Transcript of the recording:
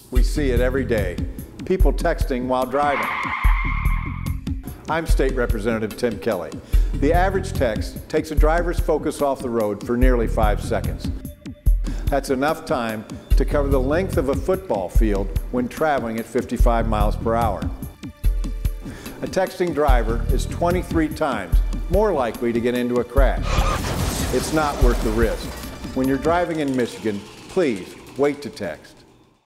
We see it every day. People texting while driving. I'm State Representative Tim Kelly. The average text takes a driver's focus off the road for nearly 5 seconds. That's enough time to cover the length of a football field when traveling at 55 miles per hour. A texting driver is 23 times more likely to get into a crash. It's not worth the risk. When you're driving in Michigan, please wait to text.